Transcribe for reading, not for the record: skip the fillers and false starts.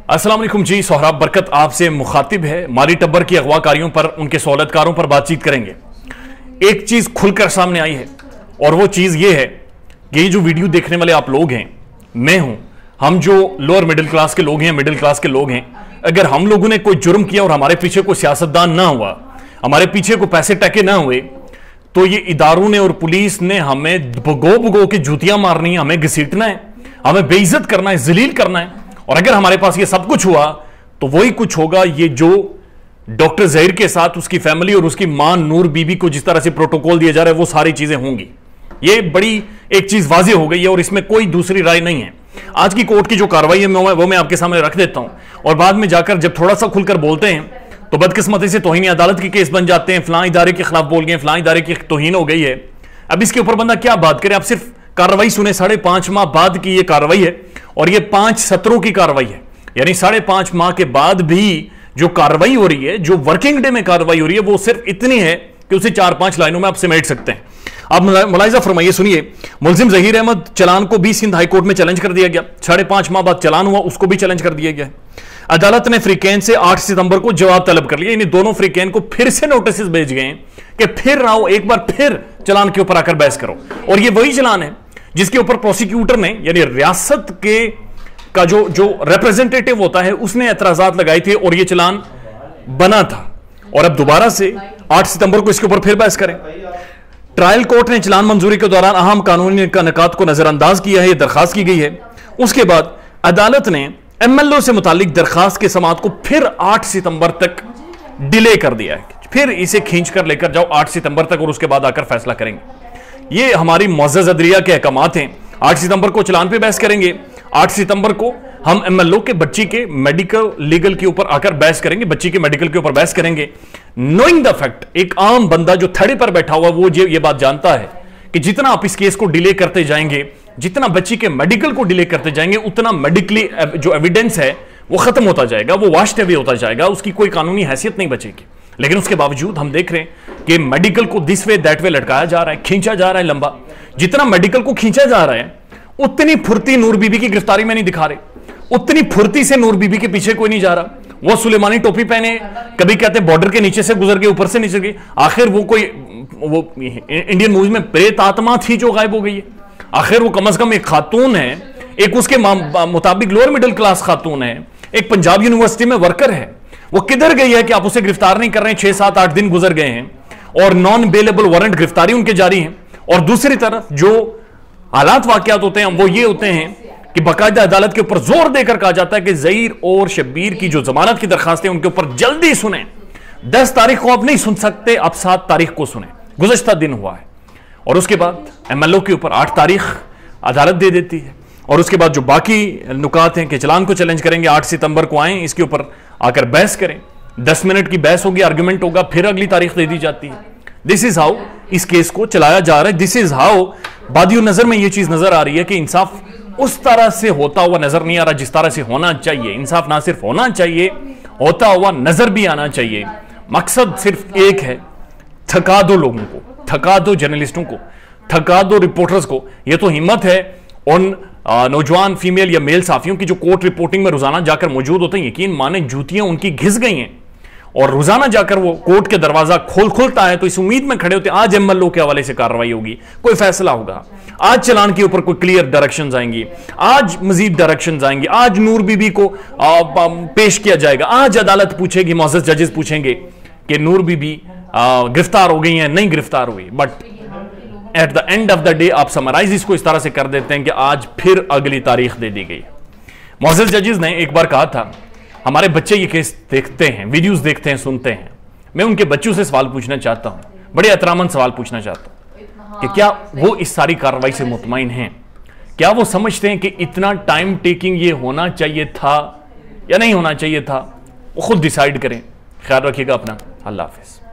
अस्सलाम वालेकुम जी। सोहराब बरकत आपसे मुखातिब है। माली टब्बर की अगवाकारियों पर, उनके सहूलतकारों पर बातचीत करेंगे। एक चीज खुलकर सामने आई है और वो चीज ये है कि ये जो वीडियो देखने वाले आप लोग हैं, मैं हूं, हम जो लोअर मिडिल क्लास के लोग हैं, मिडिल क्लास के लोग हैं, अगर हम लोगों ने कोई जुर्म किया और हमारे पीछे कोई सियासतदान ना हुआ, हमारे पीछे कोई पैसे टके ना हुए, तो ये इदारों ने और पुलिस ने हमें भगो भगो के जूतियां मारनी है, हमें घसीटना है, हमें बेइज्जत करना है, जलील करना है। और अगर हमारे पास ये सब कुछ हुआ तो वही कुछ होगा ये जो डॉक्टर जहीर के साथ उसकी फैमिली और उसकी मां नूर बीबी को जिस तरह से प्रोटोकॉल दिया जा रहा है, वो सारी चीजें होंगी। ये बड़ी एक चीज वाज़ेह हो गई है और इसमें कोई दूसरी राय नहीं है। आज की कोर्ट की जो कार्रवाई है वो मैं आपके सामने रख देता हूं और बाद में जाकर जब थोड़ा सा खुलकर बोलते हैं तो बदकिस्मती से तौहीन अदालत के केस बन जाते हैं, फलां इदारे के खिलाफ बोल गए, फलां इदारे की तौहीन हो गई है। अब इसके ऊपर बंदा क्या बात करे? आप सिर्फ कार्रवाई सुने, 5.5 माह बाद की ये कार्रवाई है और ये 5 सत्रों की कार्रवाई है, यानी 5.5 माह के बाद भी जो कार्रवाई हो रही है, जो वर्किंग डे में कार्रवाई हो रही है, वो सिर्फ इतनी है कि उसे 4-5 लाइनों में आप समेट सकते हैं। आप मुलाहिजा फरमाइए, सुनिए। मुलजिम जहीर अहमद चलान को भी सिंध हाई कोर्ट में चैलेंज कर दिया गया। 5.5 माह बाद चलान हुआ, उसको भी चैलेंज कर दिया गया। अदालत ने फ्रीकैन से 8 सितंबर को जवाब तलब कर लिया। इन दोनों फ्रीकैन को फिर से नोटिस भेज गए कि फिर आओ, एक बार फिर चलान के ऊपर आकर बहस करो। और ये वही चलान है जिसके ऊपर प्रोसिक्यूटर ने, यानी रियासत के का जो रिप्रेजेंटेटिव होता है, उसने एतराजात लगाए थे और ये चलान बना था। और अब दोबारा से 8 सितंबर को इसके ऊपर फिर बहस करें। ट्रायल कोर्ट ने चलान मंजूरी के दौरान अहम कानूनी निकात को नजरअंदाज किया है, यह दरखास्त की गई है। उसके बाद अदालत ने एमएलओ से मुतालिक दरखास्त के समाअत को फिर 8 सितंबर तक डिले कर दिया है। फिर इसे खींच कर लेकर जाओ 8 सितंबर तक और उसके बाद आकर फैसला करेंगे। ये हमारी मुअज़्ज़ज़ अदलिया के अहकामात हैं। 8 सितंबर को चलान पे बहस करेंगे। 8 सितंबर को हम एमएलओ के बच्ची के मेडिकल लीगल के ऊपर आकर बहस करेंगे, बच्ची के मेडिकल के ऊपर बहस करेंगे। नोइंग द फैक्ट, एक आम बंदा जो थड़े पर बैठा हुआ वो ये बात जानता है कि जितना आप इस केस को डिले करते जाएंगे, जितना बच्ची के मेडिकल को डिले करते जाएंगे, उतना मेडिकली जो एविडेंस है वो खत्म होता जाएगा, वो वॉश्ड अवे होता जाएगा, उसकी कोई कानूनी हैसियत नहीं बचेगी। लेकिन उसके बावजूद हम देख रहे हैं कि मेडिकल को दिस वे दैट वे लटकाया जा रहा है, खींचा जा रहा है लंबा। जितना मेडिकल को खींचा जा रहा है उतनी फुर्ती नूर बीबी की गिरफ्तारी में नहीं दिखा रहे, उतनी फुर्ती से नूर बीबी के पीछे कोई नहीं जा रहा। वो सुलेमानी टोपी पहने, कभी कहते बॉर्डर के नीचे से गुजर गए, ऊपर से नीचे गए। आखिर वो इंडियन मूवीज में प्रेत आत्मा थी जो गायब हो गई है। आखिर वो कम से कम एक खातून है, एक उसके मुताबिक लोअर मिडिल क्लास खातून है, एक पंजाब यूनिवर्सिटी में वर्कर है। वो किधर गई है कि आप उसे गिरफ्तार नहीं कर रहे हैं? 6-7-8 दिन गुजर गए हैं और नॉन बेलेबल वारंट गिरफ्तारी उनके जारी है। और दूसरी तरफ जो हालात वाकयात होते हैं वो ये होते हैं कि बाकायदा अदालत के ऊपर जोर देकर कहा जाता है कि जहीर और शब्बीर की जो जमानत की दरखास्तें उनके ऊपर जल्दी सुने। 10 तारीख को आप नहीं सुन सकते, आप 7 तारीख को सुने। गुज़श्ता दिन हुआ है और उसके बाद एमएलओ के ऊपर 8 तारीख अदालत दे देती है। और उसके बाद जो बाकी नुकात हैं कि चलान को चैलेंज करेंगे, 8 सितंबर को आए, इसके ऊपर आकर बहस करें। 10 मिनट की बहस होगी, आर्गुमेंट होगा, फिर अगली तारीख दे दी जाती है। दिस इज हाउ इस केस को चलाया जा रहा है। दिस इज हाउ बादियों नजर में यह चीज नजर आ रही है कि इंसाफ उस तरह से होता हुआ नजर नहीं आ रहा जिस तरह से होना चाहिए। इंसाफ ना सिर्फ होना चाहिए, होता हुआ नजर भी आना चाहिए। मकसद सिर्फ एक है, थका दो लोगों को, थका दो जर्नलिस्टों को, थका दो रिपोर्टर्स को। यह तो हिम्मत है उन नौजवान फीमेल या मेल साफियों की जो कोर्ट रिपोर्टिंग में रोजाना जाकर मौजूद होते हैं। यकीन माने जूतियां उनकी घिस गई हैं और रोजाना जाकर वो कोर्ट के दरवाजा खुलता है तो इस उम्मीद में खड़े होते हैं आज एमएलओ के हवाले से कार्रवाई होगी, कोई फैसला होगा, आज चलान के ऊपर कोई क्लियर डायरेक्शंस आएंगी, आज मजीद डायरेक्शंस आएंगी, आज नूर बीबी को पेश किया जाएगा, आज अदालत पूछेगी, मुअज़्ज़ज़ जजेस पूछेंगे कि नूर बीबी गिरफ्तार हो गई है, नहीं गिरफ्तार हुई। But at the end of the day आप समराइज इसको इस तरह से कर देते हैं कि आज फिर अगली तारीख दे दी गई। मुअज़्ज़ज़ जजेस ने एक बार कहा था, हमारे बच्चे ये केस देखते हैं, वीडियोस देखते हैं, सुनते हैं। मैं उनके बच्चों से सवाल पूछना चाहता हूं, बड़े एहतरामन सवाल पूछना चाहता हूं कि क्या वो इस सारी कार्रवाई से मुतमईन हैं? क्या वो समझते हैं कि इतना टाइम टेकिंग ये होना चाहिए था या नहीं होना चाहिए था? वो खुद डिसाइड करें। ख्याल रखिएगा अपना। अल्लाह हाफिज़।